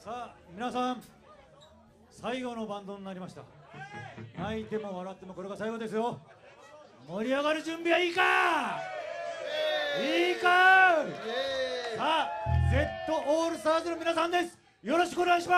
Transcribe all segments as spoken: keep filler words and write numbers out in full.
さあ皆さん、最後のバンドになりました。泣いても笑ってもこれが最後ですよ。盛り上がる準備はいいかいいか。さあ Z オールスターズの皆さんです。よろしくお願いします。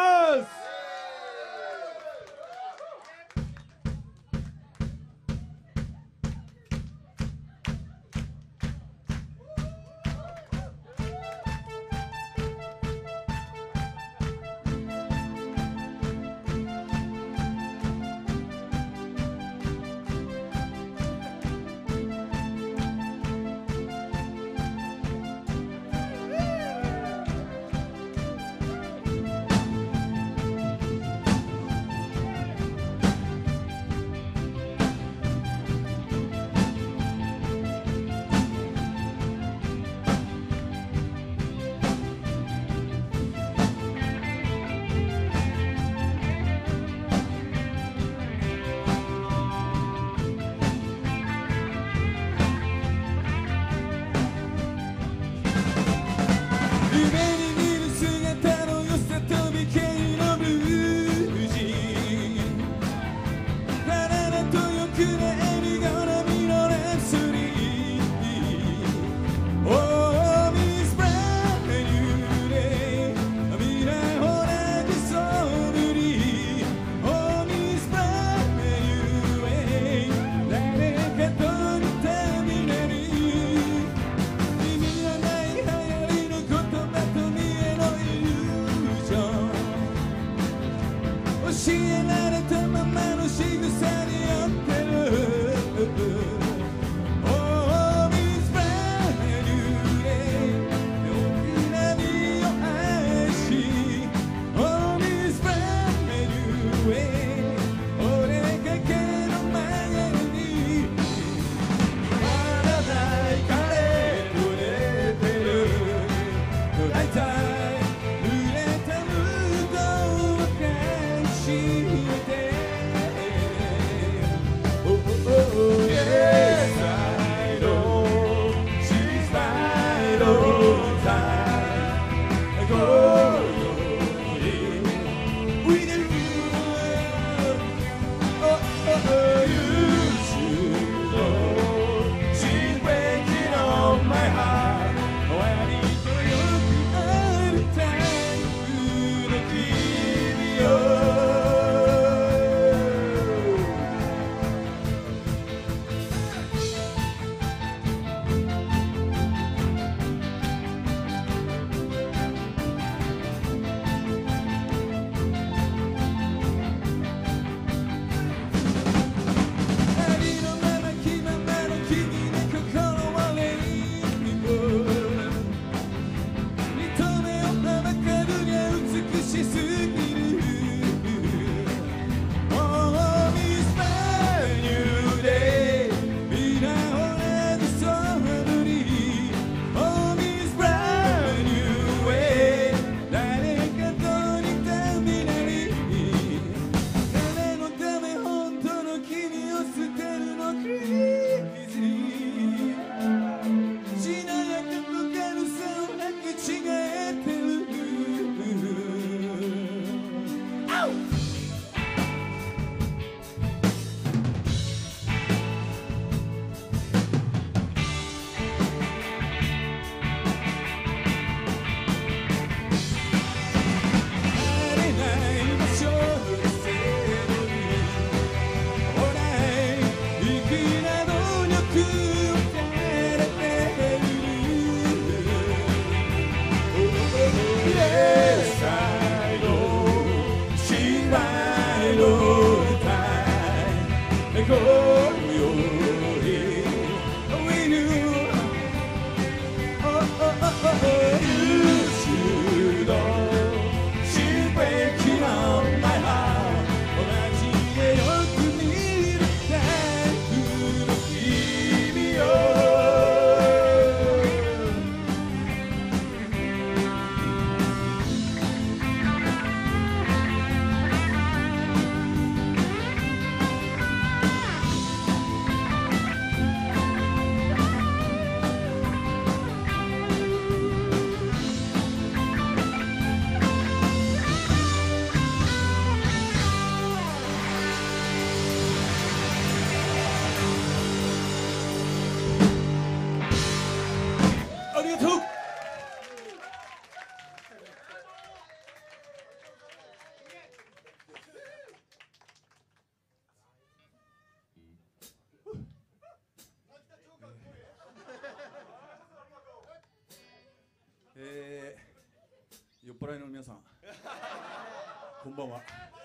払いの皆さんこんばんは。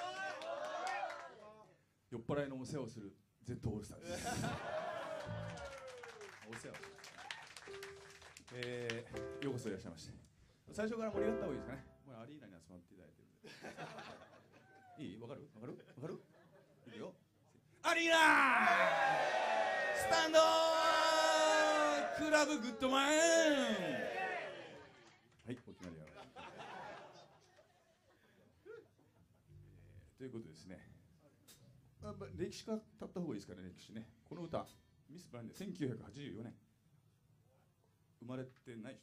酔っ払いのお世話をする Z オールスターですお世話を、えー、ようこそいらっしゃいまして、最初から盛り上がった方がいいですかね。もうアリーナに集まっていただいてるんでいい？わかる？わかる？わかる？いくよ。アリーナスタンドクラブグッドマン。はい、お決まりや。ということですね。あ、ま、歴史が経った方がいいですかね、歴史ね。この歌、ミス・ブランデー、せんきゅうひゃくはちじゅうよねん。生まれてない人。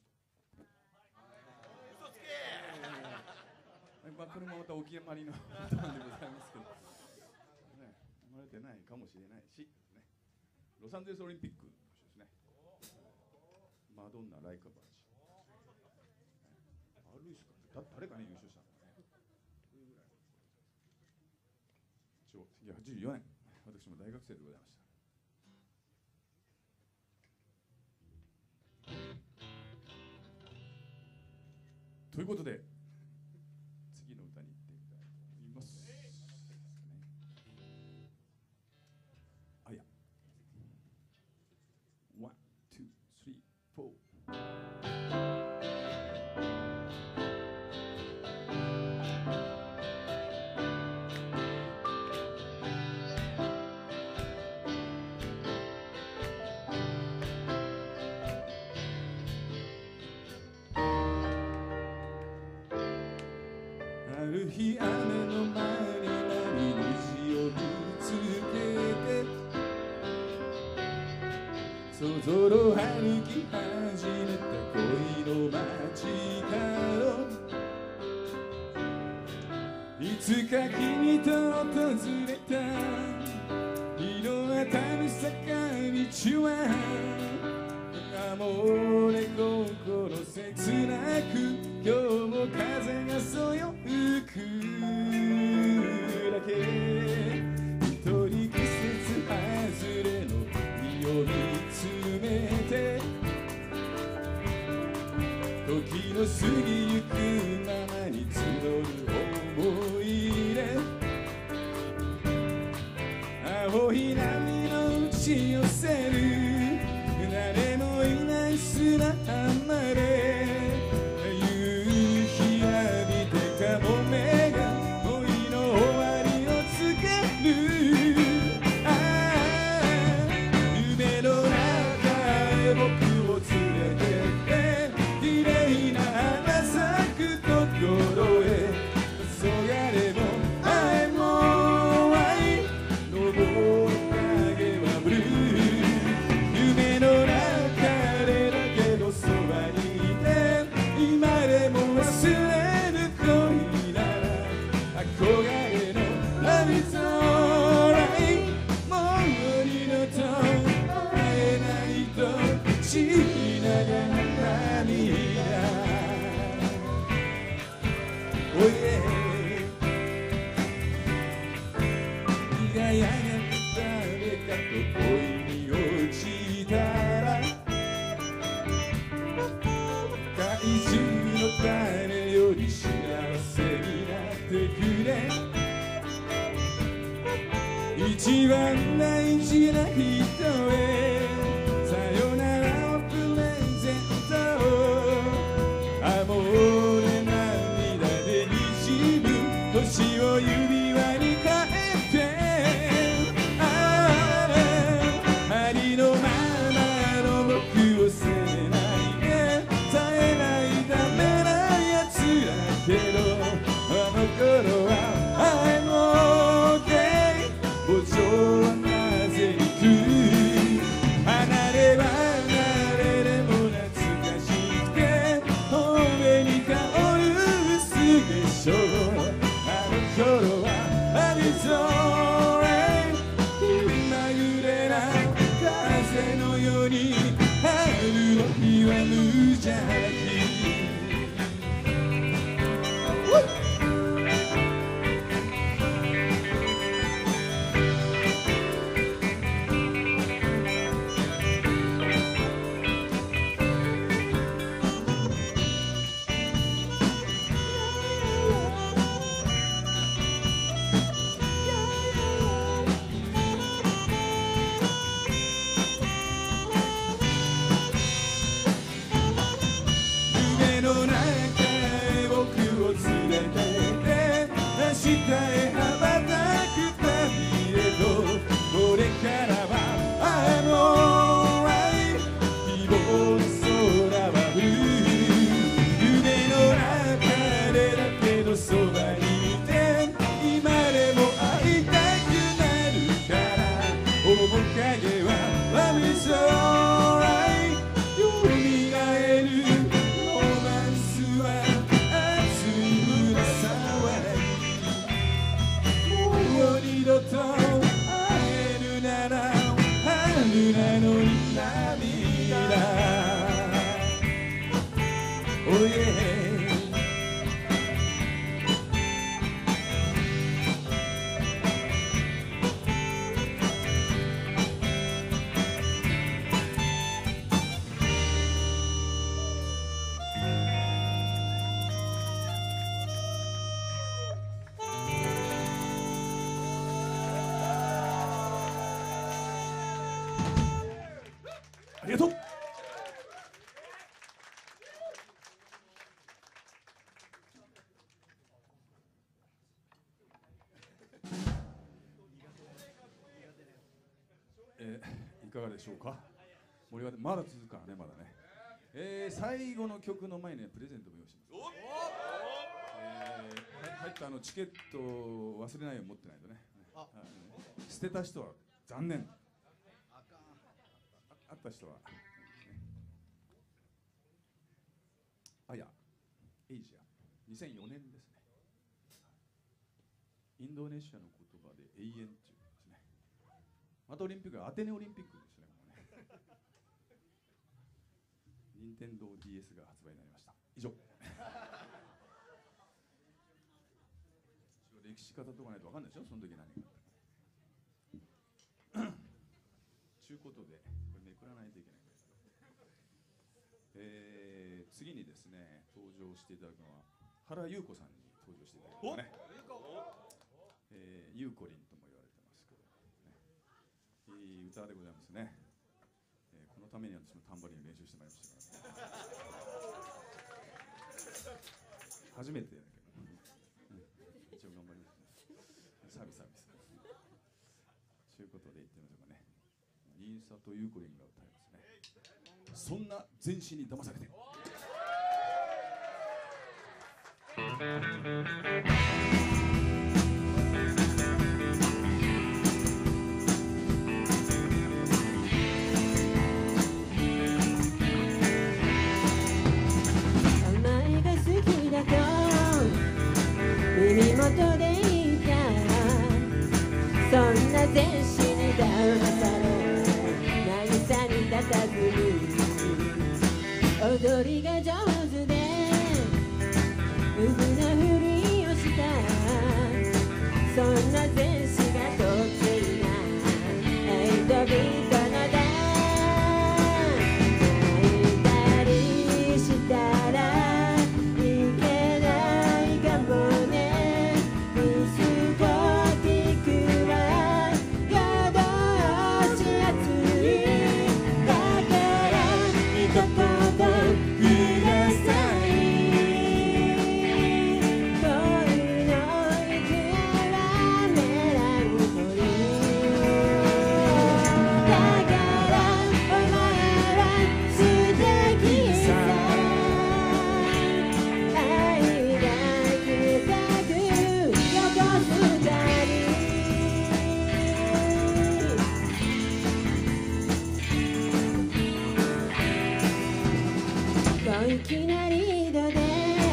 嘘つけー。まあ、これもまたお決まりの歌なんでございますけど、ね、生まれてないかもしれないし、ね、ロサンゼルスオリンピックの年ですね。マドンナ、ライカバージ。あるいすか、だ誰かね、優勝したのね。せんきゅうひゃくはちじゅうよねん、私も大学生でございました。ということで、次の歌に行ってみたいと思います。あ、いや。ワン、ツー、スリー、フォー。ある日雨の前に波虹を見つけて、そぞろ歩き始めた恋の街角、いつか君と訪れた日の当たる坂道はアモーレ心切なく、今日も風がそよ吹くだけ。一人季節外れの身を見つめて、時の過ぎゆくままに募る思い出、青い波の打ち寄せる誰もいない砂浜で、夕日浴びてカモメが恋の終わりを告げる。ああ、夢の中へ僕を連れてって綺麗な花咲くところへ、黄昏も愛も愛登った影はブルー。夢の中でだけどそばにいて、今でも忘れる恋なら憧れのラビットライン、もう二度と会えないと血にながら涙。Oh yeah、輝が誰かと恋に落ちたら、怪獣の種より幸せになってくれ。一番大事な人へさよならをプレゼント。あ、もうね、涙でにじむ星を指輪に変えて、ありのままの僕を責めないで、絶えないダメなやつだけど、あの頃は愛も OK、 墓場はなぜに来る、離れ離れでも懐かしくて頬目に香る薄化粧、あの頃はありそうれまぐれな風のように、春の日は無邪気。 ありがとう。えー、いかがでしょうか。盛り上がってまだ続くからね、まだね。えー、最後の曲の前に、ね、プレゼントも用意します。えー、入ったあのチケットを忘れないように持ってないとね。あ、捨てた人は残念。あった人は、あやエイジアにせんよねんですね。インドネシアの言葉で永遠っていうんですね。またオリンピックはアテネオリンピックですね。もうね任天堂 ディーエス が発売になりました。以上。歴史語っとかないと分かんないでしょ、その時何があったか。ちゅうことで、これめくらないといけないんですけど、えー、次にですね、登場していただくのは原由子さんに登場していただきますね。えー、ゆうこりんとも言われてますけど、ね、いい歌でございますね。えー、このために私もタンバリン練習してまいりましたから、初めてだけど、一応頑張りますね。サービスサービス。ということで言ってみましょうかね。インスタとゆうこりんが歌いますね。そんな全身に騙されて。 耳元で言ったそんな全身に騙され渚に佇む踊りが上手でうぶなふりをしたそんな全身がとっていない人々のだ泣いたりしたらいけないかもいきなり度で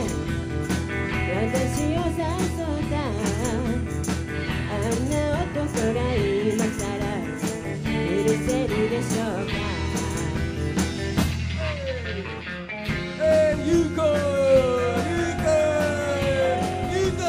私を誘ったあんな男が今さら許せるでしょうか。 えー、ゆうこゆうこゆうこ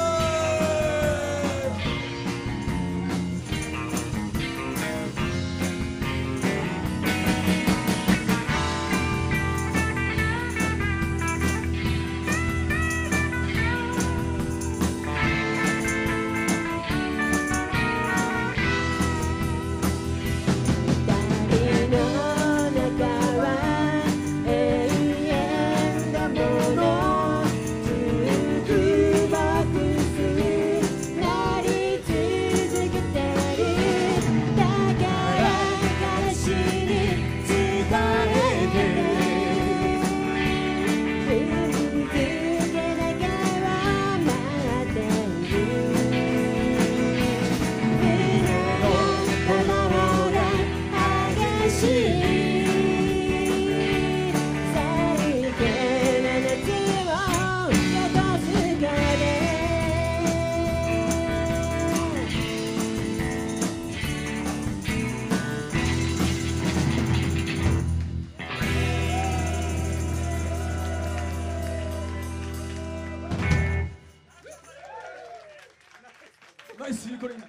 ナイスゆうこりん。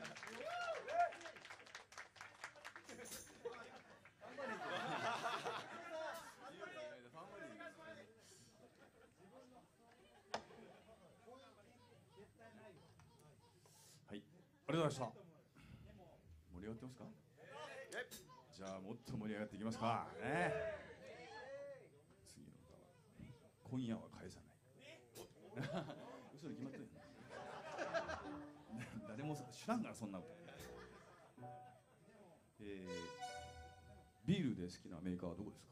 はい、ありがとうございました。盛り上がってますか。 じゃあもっと盛り上がっていきますかね。次の歌は今夜は返さない嘘に決まってる誰も知らんからそんな歌。えー、ビールで好きなメーカーはどこですか？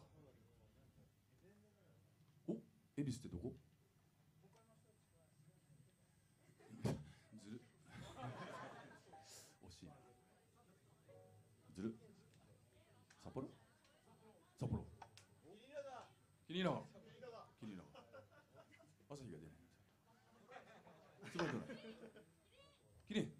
お、恵比寿ってどこ？ずる惜しいな。ずる札幌？札幌キリンラガーキリンラガー朝日が出ないすごいないキリン。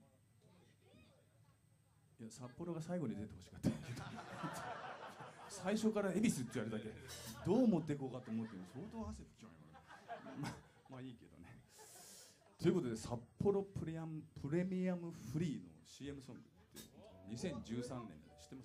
いや札幌が最後に出てほしかった最初から恵比寿って言われただけどう持っていこうかと思って相当汗吹きちゃうよまあまあいいけどね。ということで札幌プレアムプレミアムフリーの シーエム ソングってにせんじゅうさんねん知ってます？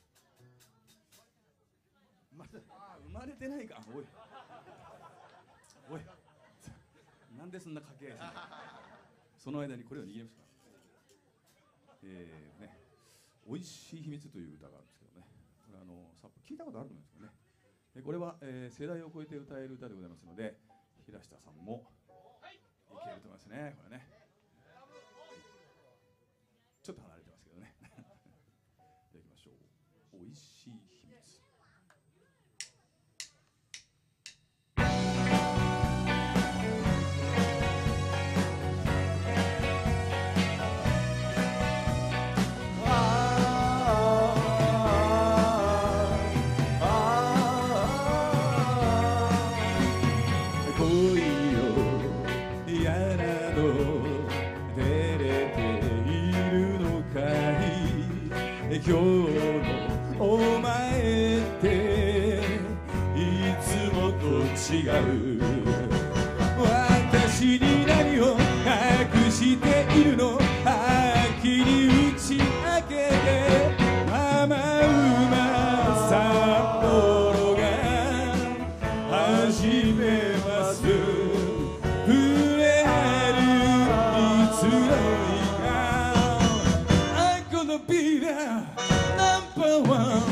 まだ生まれてないか。おいおいなんでそんな掛け合いするの。その間にこれを握りました。えーね、美味しい秘密という歌があるんですけどね、これあのさ聞いたことあると思うんですけどね、えこれは、えー、世代を超えて歌える歌でございますので、平下さんもいけると思いますね、これね。ちょっと離れてますけどね。じゃあいきましょう。美味しい秘密。今日のお前っていつもと違う。私に何を隠しているの、はっきり打ち明けて。ママ馬札幌が始めます。触れ合るいつの日か。あこのビールナンバーワン。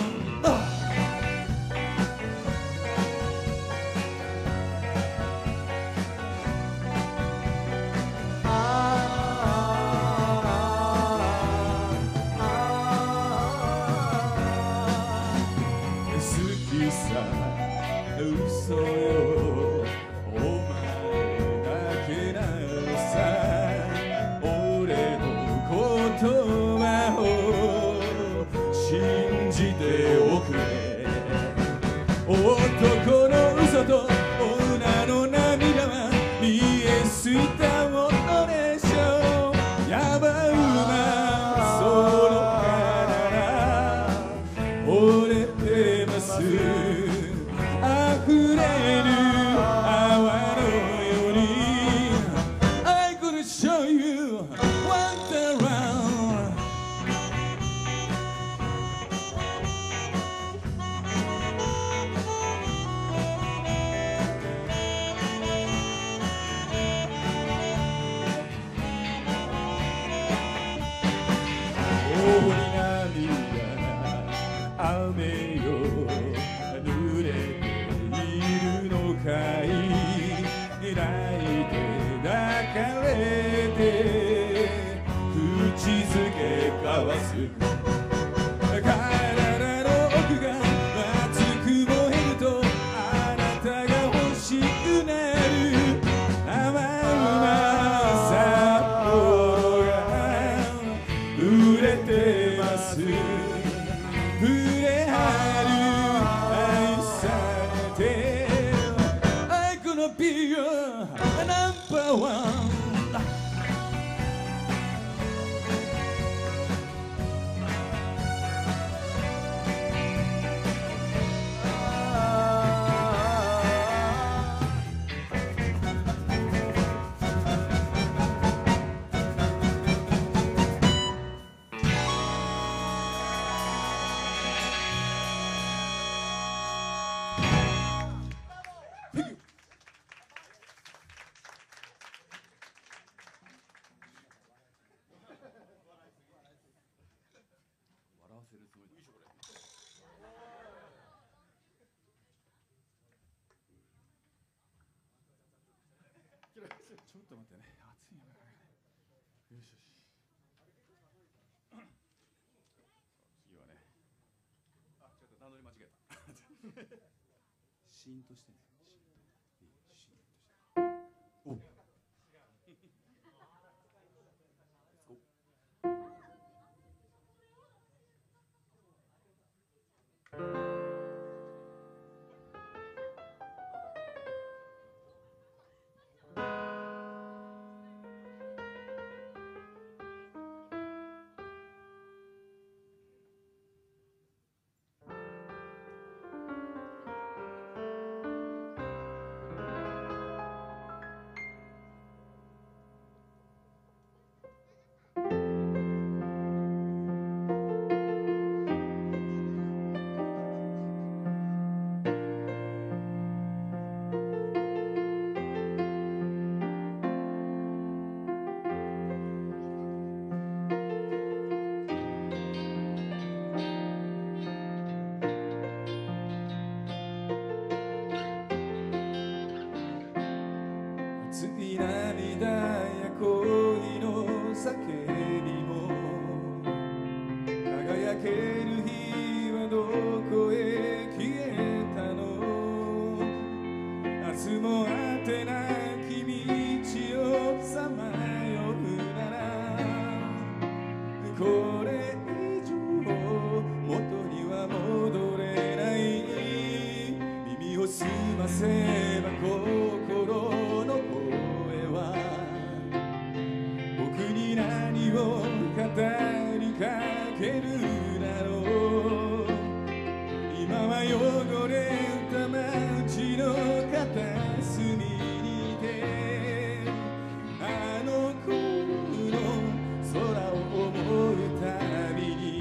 嘘よお前だけなのさ。俺の言葉を信じておくれ。男の嘘と女の涙は見えすいたものでしょう。ヤバ馬その体折れてます。溢れる泡のように I could show you Wonderland。 大に涙雨よ濡れて泣いて抱かれて口づけ交わす。体の奥が熱く燃えるとあなたが欲しくなる。生馬札幌が売れてます。触れ合る愛されてBe your number one。 笑わせるつもりでしょこれ。 ちょっと待ってね、熱いよね。よしよし。次はね、あ、ちょっと名乗り間違えた。シーンとしてね。シーンとして。お。Let's go。熱い涙や恋の叫びも輝ける日はどこへ消えたの。明日も果てなき道をさまようならこれ以上元には戻れない。耳を澄ませば心の声は僕に何を語りかけるだろう。今は汚れた街の片隅にいてあの頃の空を思うたびに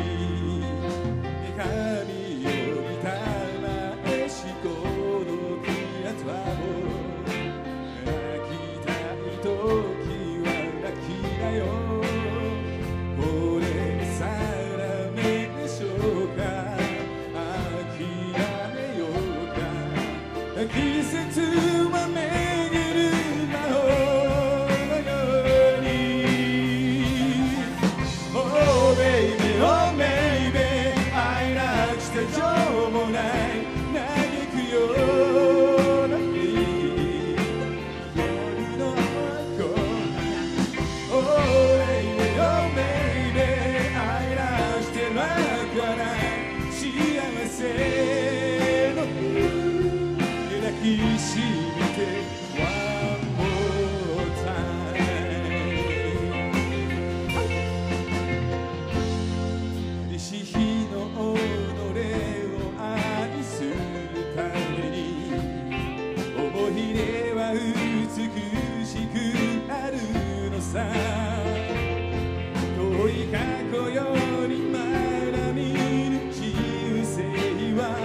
髪よりたまえしこの気圧はもう泣きたい時は泣きなよ。これさらめでしょうか諦めようか。季節は巡る魔法のように Oh baby oh baby 愛なくしてしょうもない嘆くような日夜の声 Oh baby oh baby 愛なくして楽はない幸せの抱きしめて One more time 石日の己を愛するために思い出は美しくあるのさ。遠い過去よりまだ見ぬ人生は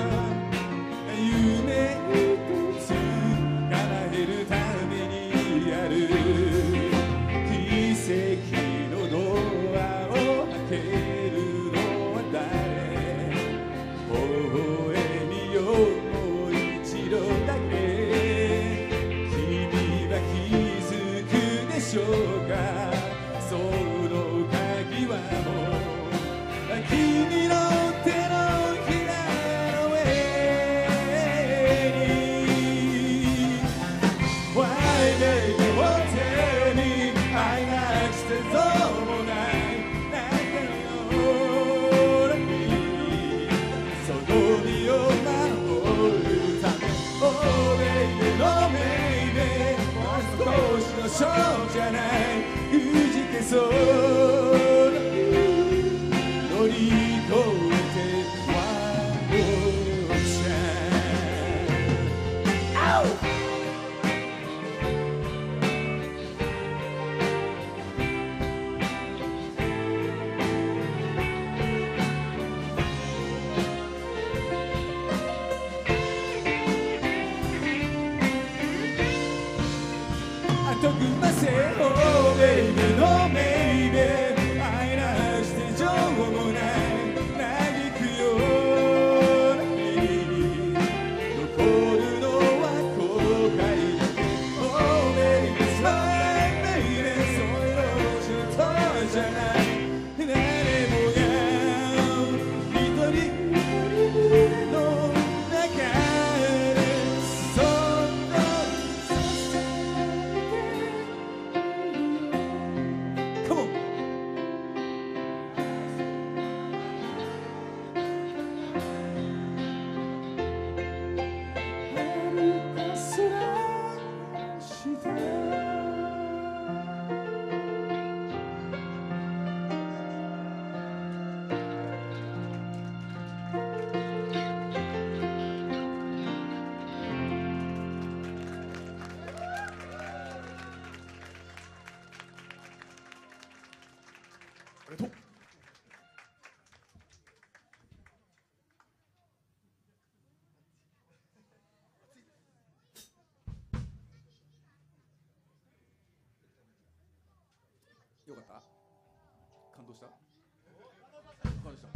夢一つ叶えるためにある。奇跡のドアを開けるのは誰。微笑みよもう一度だけ君は気づくでしょうか。その鍵はもう君の手のひらの上に Why baby what tell me 愛なくしてどうもない仲のような日その身を守るため Oh baby no baby もう少しのショーじゃないくじけそうな乗り越えて One more time とくませ Oh baby no baby 愛なして情もないかった感動した感動した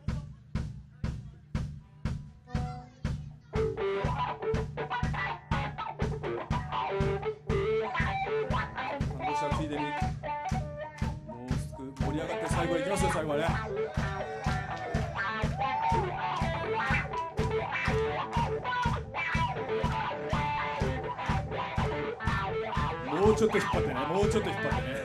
感動したついでにもうすぐ盛り上がって最後いきますよ。最後はねもうちょっと引っ張ってね、もうちょっと引っ張ってね。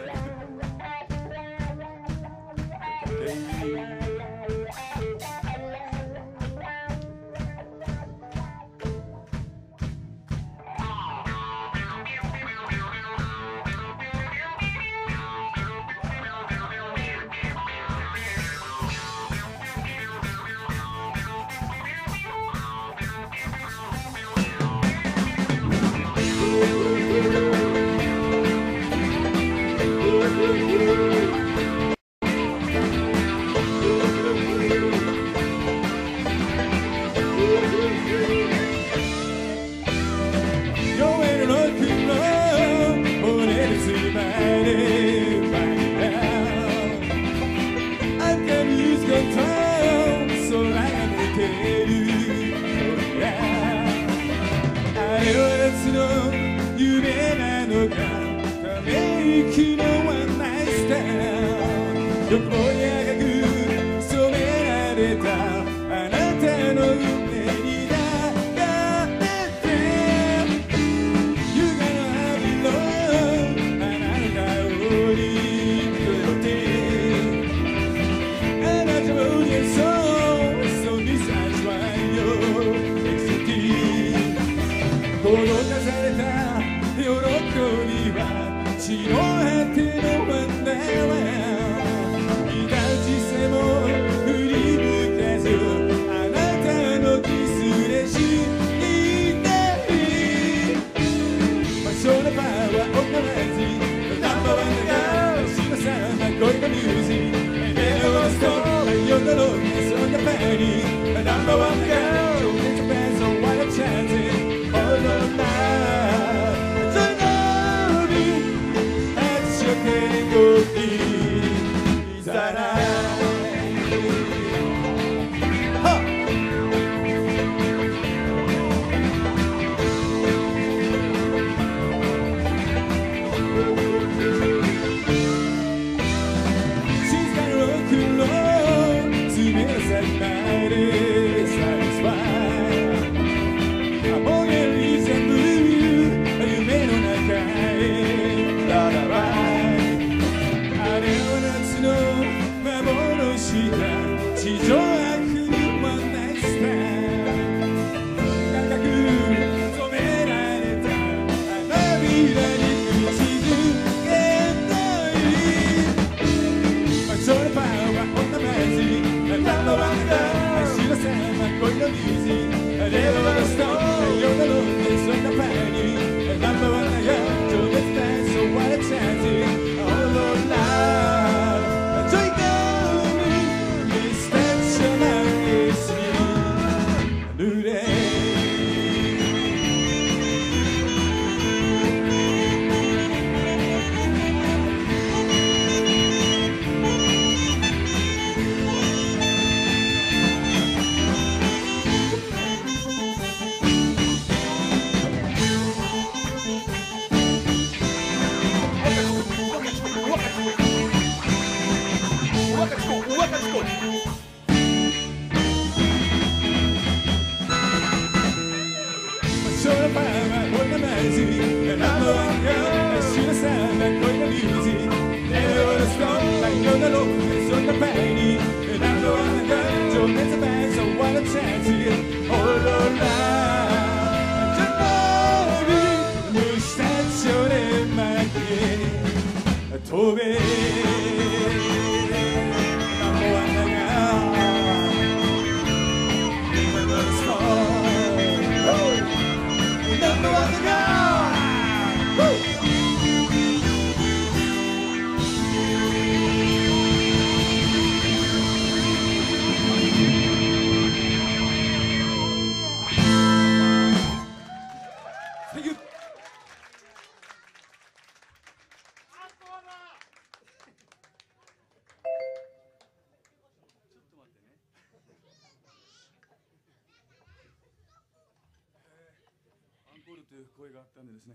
残るという声があったんでですね。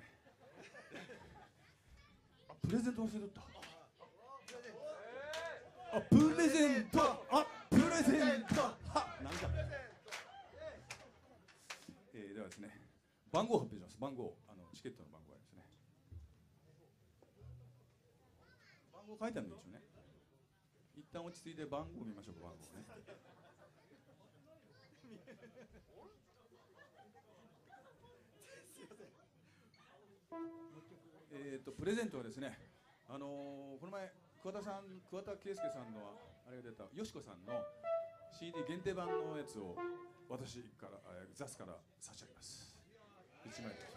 あ、プレゼント忘れとった。あ、プレゼント、あ、プレゼント、は、なんじゃ。えー、ではですね、番号を発表します。番号、あのチケットの番号がありますね。番号書いてあるんでしょうね。一旦落ち着いて番号を見ましょうか。番号ね。えっとプレゼントはですね、あのー、この前桑田さん、桑田佳祐さんのあれが出たよしこさんの シーディー 限定版のやつを私からザスから差し上げます。いちまいです、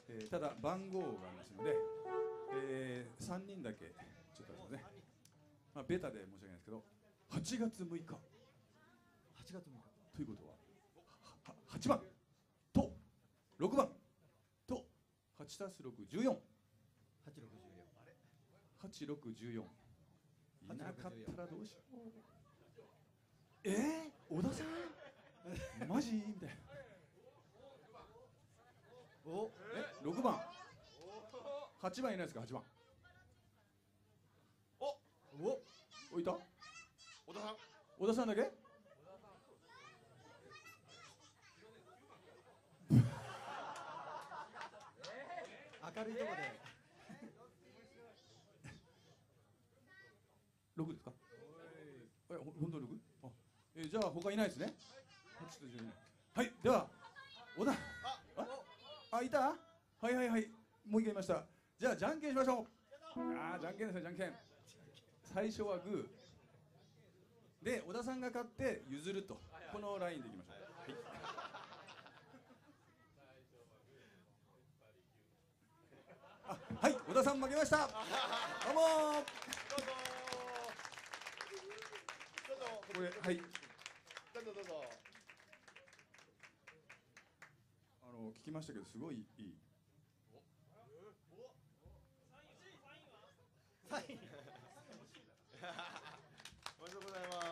えー、ただ番号がありますので、えー、さんにんだけちょっとですね、まあ、ベタで申し訳ないですけど、はちがつむいか、はちがつむいかということははちばんとろくばんとはちたすろく、じゅうよん、はちろくじゅうよん、はちろくじゅうよん、いなかったらどうしよう。えー、小田さんマジみたいな。おえろくばん、はちばんいないですか。はちばんおおおいた。小田さん、小田さんだけ。明るいとこでろくですか。え、ほ本当にろく？あ、えー、じゃあ他いないですね。はい、では小田、ああ、いた。はいはいはい、もう一回いました。じゃあじゃんけんしましょう。ああ、じゃんけんですよ、じゃんけん。最初はグーで小田さんが勝って譲ると、このラインでいきましょう。はい、あ、はい、小田さん負けました。どうもー。これ、はい。どうぞどうぞ。あの聞きましたけど、すごいいい。サイン。おめでとうございます。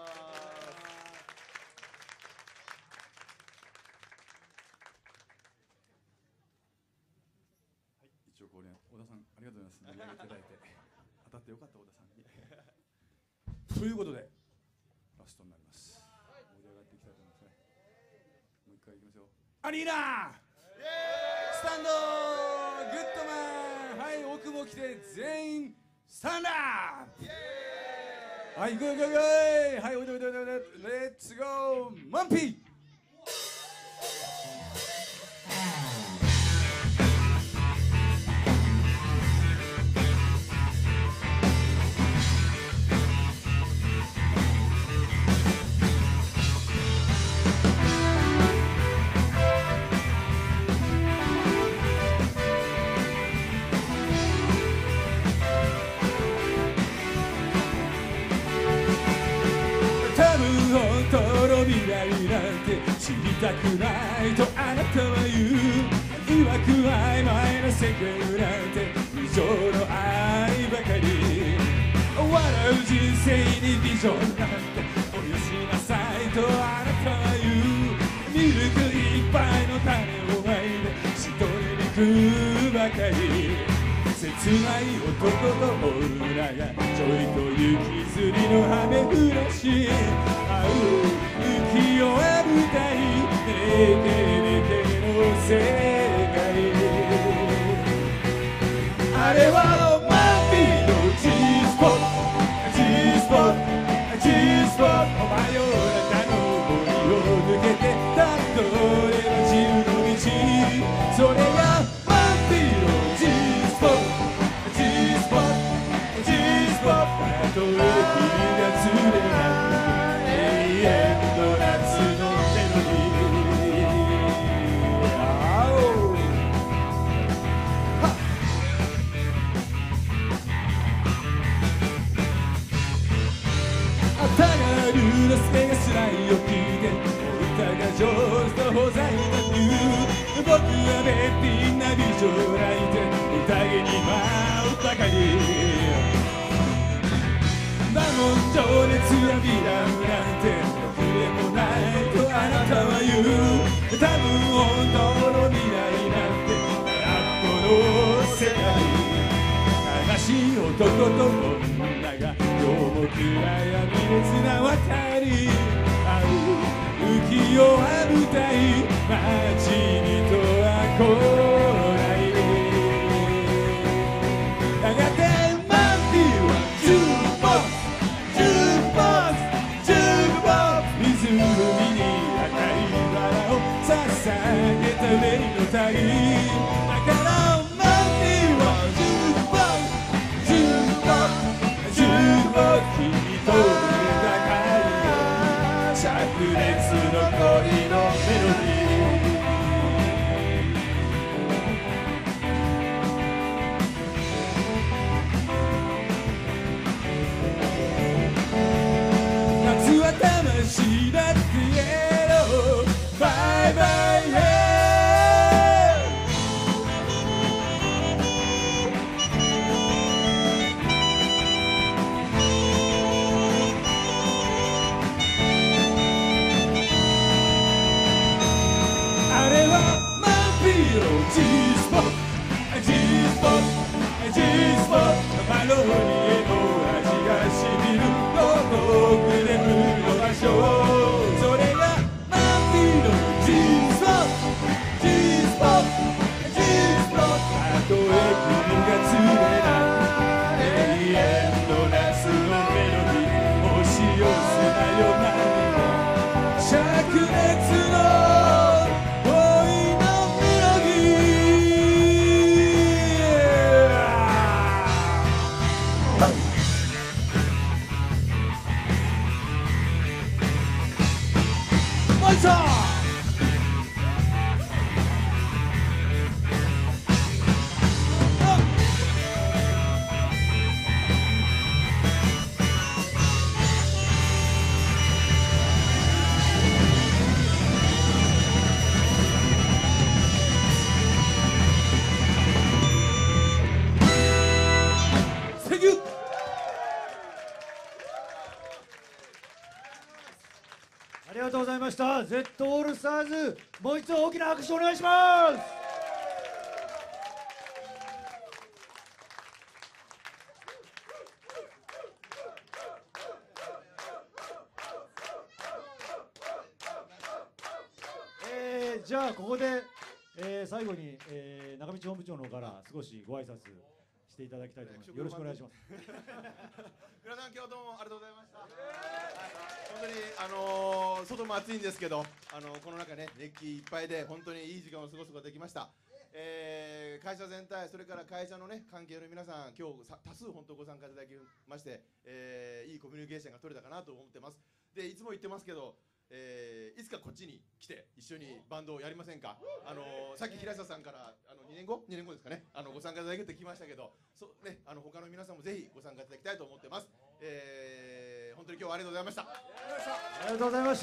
はい、一応これ小田さんありがとうございます。盛り上げていただいて当たってよかった小田さんに。ということでラストになります。盛り上がっていきたいと思いますね。もう一回いきますよ。アリーナスタンドグッドマン。はい、奥も来て全員スタンドアップ。はい、グーグーグー。はい、おいでおいでおいでおいで。レッツゴーマンピー。知りたくないとあなたは言う。曰く曖昧な世界なんて無情の愛ばかり。笑う人生にビジョンなんておよしなさいとあなたは言う。ミルクいっぱいの種をまいてしとりにくばかり。切ない男と女がちょいと雪吊りの羽目降らし合う浮世絵舞台メケメケの世界。あれはロマンピーの G スポット G スポット G スポット。真夜中の森を抜けてたどれば自由の道。それがマンピーの G スポットたとえ君が連れない永遠の夏のメロディー。あたがルのスペがスライを聞いて歌が上手とほざいた言う。僕はべっぴんな美女泣いて宴に舞うばかり。だもん情熱や美談なんてろくでもないとあなたは言う。多分本当の未来な男と女が今日も暗闇で綱渡り合う浮世は舞台街にとは来ないやがてマンディはジュークボックスジュークボックスジュークボックス湖に赤いバラを捧げたメリの旅だからマンディはジュークボックスジュークボックスジュークボックス君と歌会よ灼熱の恋のメロディー夏は魂だってイエローバイバイイエーあれはマンピーロ G スポット G スポット G スポットマロニエの味がしみるどこ奥でブルの場所それがマンピーロ G スポット G スポット G スポットたとえ君が連れな永遠の夏のメロディー押し寄せたよ涙灼熱のありがとうございました。 Z オールスターズ、もう一度大きな拍手お願いします。えー、じゃあここで、えー、最後に、えー、中道本部長の方から少しご挨拶していただきたいと思います。よろしくお願いします。 皆さん今日どうもありがとうございました。本当にあのー、外も暑いんですけど、あのー、この中ね熱気いっぱいで本当にいい時間を過ごすことができました。えー、会社全体それから会社のね関係の皆さん今日多数本当ご参加いただきまして、えー、いいコミュニケーションが取れたかなと思ってます。でいつも言ってますけど。えー、いつかこっちに来て一緒にバンドをやりませんか。あのー、さっき平下さんからあのにねんごにねんごですかね、あのご参加いただけてきましたけど、そ、ね、あの他の皆さんもぜひご参加いただきたいと思ってます。えー、本当に今日はありがとうございました。 ありがとうございました。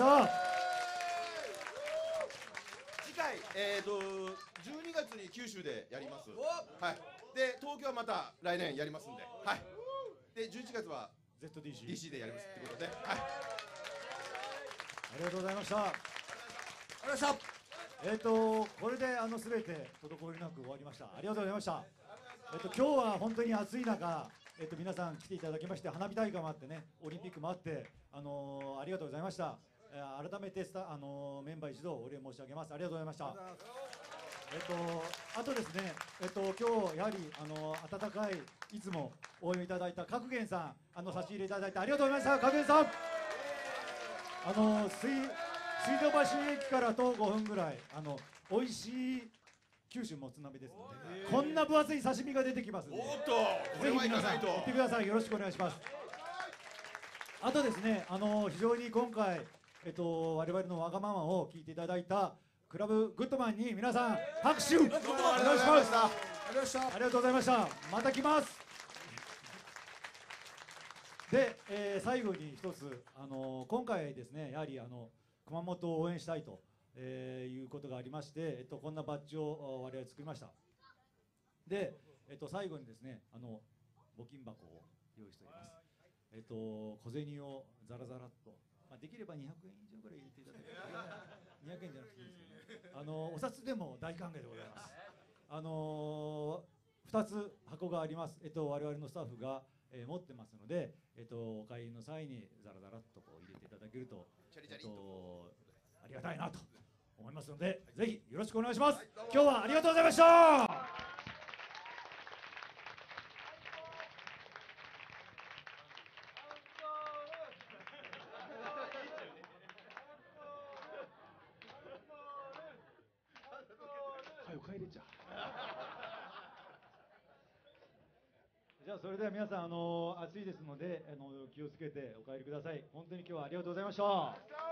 次回、えーとじゅうにがつに九州でやります。はい。で東京はまた来年やりますんで、はい。でじゅういちがつはゼットディーシーディーシー でやりますってことで、はい。 ありがとうございました。 ありがとうございました。 えっとこれであのすべて滞りなく終わりました。ありがとうございました。えっと今日は本当に暑い中、えっと皆さん来ていただきまして、花火大会もあってね、オリンピックもあって、あのー、ありがとうございました。えー、改めてスタあのー、メンバー一同お礼申し上げます。ありがとうございました。えっとあとですね、えっと今日やはりあのー、温かいいつも応援いただいた角源さん、あの差し入れいただいてありがとうございました。角源さん。あの水水道橋駅から徒歩ごふんぐらい、あの美味しい九州もつ鍋ですので、こんな分厚い刺身が出てきますので、 おっとぜひ皆さん行ってください。よろしくお願いします。あとですね、あの非常に今回、えっと、我々のわがままを聞いていただいたクラブグッドマンに皆さん拍手お願いします。ありがとうございました。また来ます。で、えー、最後に一つ、あのー、今回ですね、やはりあの熊本を応援したいと、えー、いうことがありまして、えっと、こんなバッジを我々作りました。で、えっと、最後にですね、あの募金箱を用意しております。えっと、小銭をザラザラっと、まあ、できればにひゃくえん以上ぐらい入れていただければ、にひゃくえんじゃなくていいですけど、ね、あのお札でも大歓迎でございます。あのーふたつ箱があります。えっと我々のスタッフが、えー持ってますので、えっとお帰りの際にザラザラっとこう入れていただけると、 チャリチャリえっっとことありがたいなと思いますので、ぜひよろしくお願いします。今日はありがとうございました。早く帰れちゃう。じゃあそれでは皆さん、あの暑いですので、あの気をつけてお帰りください。本当に今日はありがとうございました。